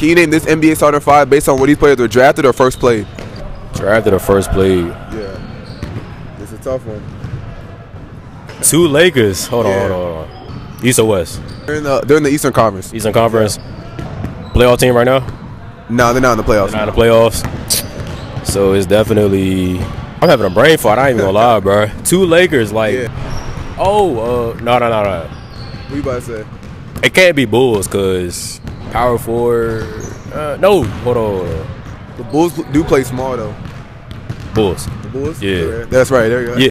Can you name this NBA starting five based on what these players were drafted or first played? Drafted or first played? Yeah. It's a tough one. 2 Lakers. Hold on. East or West? They're in the Eastern Conference. Eastern Conference. Playoff team right now? No, they're not in the playoffs. They're not in the playoffs. So it's definitely. I'm having a brain fart. I ain't even gonna lie, bro. 2 Lakers, like. Yeah. Oh, no. What you about to say? It can't be Bulls, cause power forward. No, hold on. The Bulls do play small though. Bulls. The Bulls? Yeah. That's right. There you go. Yeah.